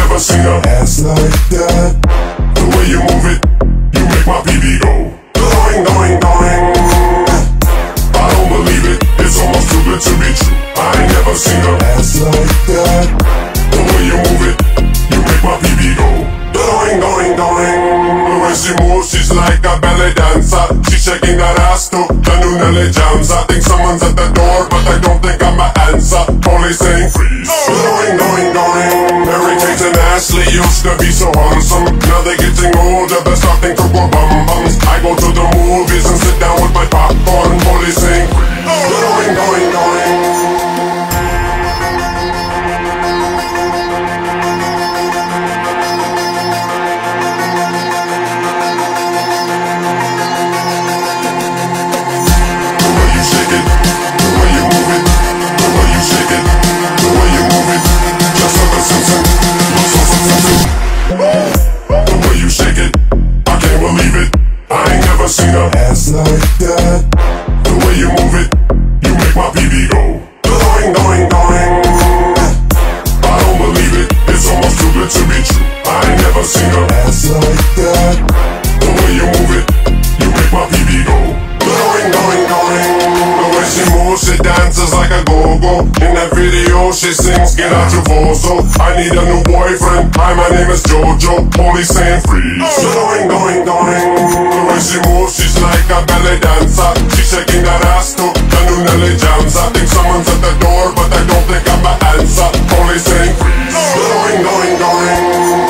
never seen a ass like that. The way you move it, you make my PB go going, going, going. I don't believe it, it's almost too good to be true. I ain't never seen a ass like that. The way you move it, you make my PB go going, going, going. The way she moves, she's like a ballet dancer. She's shaking that ass to the new Nelly jams. I think someone's at the door, but I don't think I'm an answer. Police saying freeze. Going, going, going. Mary Kate and Ashley used to be so handsome. Now they're getting older, they're starting to go bum bums. I go to the movies and sit down with my popcorn. Police saying freeze. Going, going, going. Seen a ass like that. The way you move it, you make my PB go going, going, going. I don't believe it, it's almost too good to be true. I ain't never seen a ass like that. The way you move it, you make my PB go going, going, going. The way she moves, she dances like a go-go. In that video, she sings, get out your bozo. I need a new boyfriend, hi, my name is Jojo. Police saying freeze. Going, going, going. The way she moves, she's like a ballet dancer. She's shaking that ass to the new Nelly jams. I think someone's at the door, but I don't think I'm an answer. Police saying freeze. Going, going, going.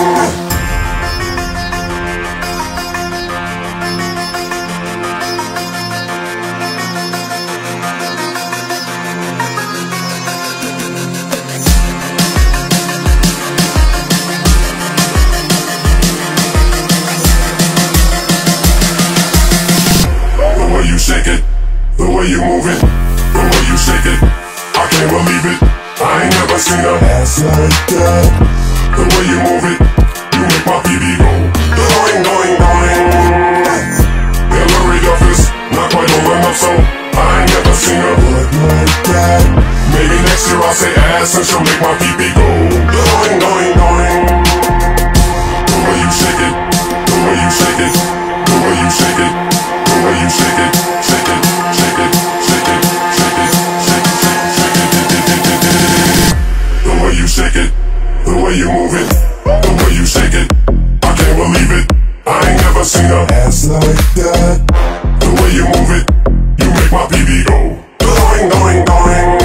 Shake it, the way you move it, the way you shake it, I can't believe it. I ain't never seen a ass like that. The way you move it, you make my PB go going, going, going. Hillary Duff is not quite old enough, so I ain't never seen a butt like that. Maybe next year I'll say ass and she'll make my PB go going, going, going. The way you shake it, the way you shake it, the way you shake it, the way you shake it. Shake it, the way you move it, the way you shake it, I can't believe it. I ain't never seen a ass like that. The way you move it, you make my PB go going, going, going.